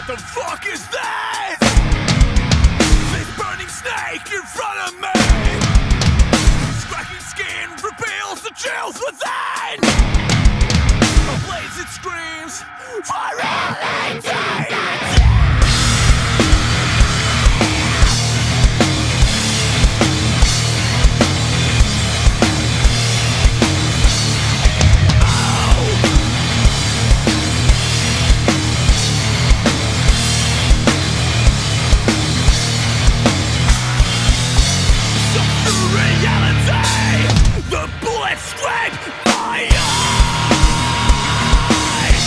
What the fuck is this? This burning snake in front of me. Scratching skin reveals the chills within. A blaze it screams for all eternity. The bullets scrape my eyes.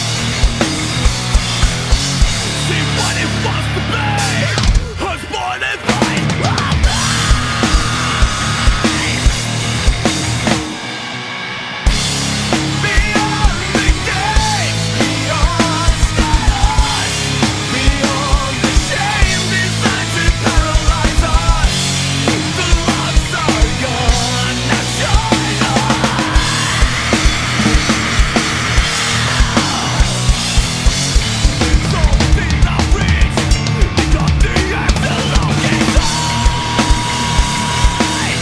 See what it wants to be. Was born in pain of life. Beyond the gates, beyond status, beyond the shame designed to paralyze us. The loves are gone, now shine on. It's all within our reach. We got the earth along its eyes.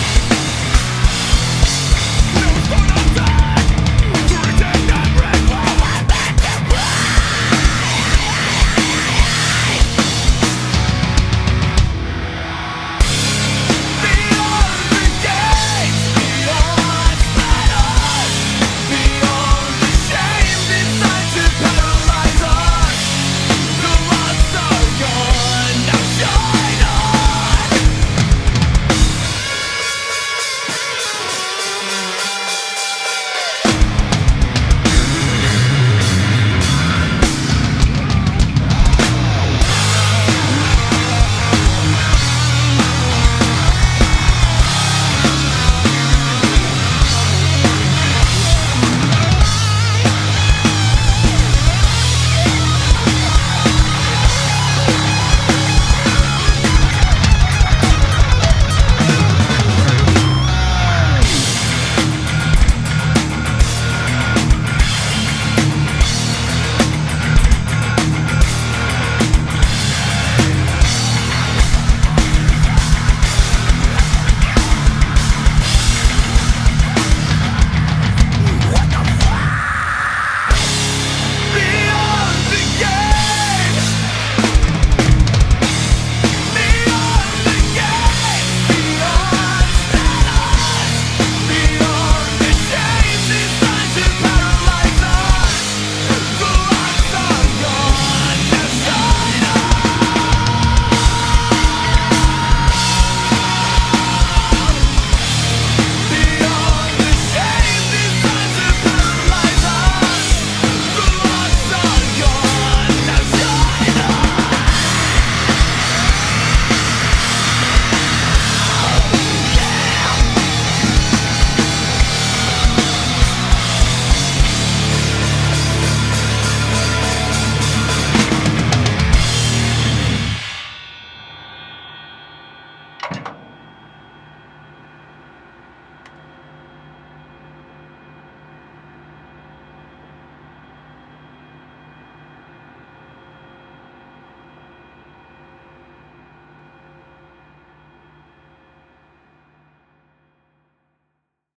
No stone unturned to retain and break what we're meant to beyond the gates, beyond status, beyond the shame designed to paralyze us. The loves are gone, now shine on. Beyond the gates, beyond the gates, beyond status,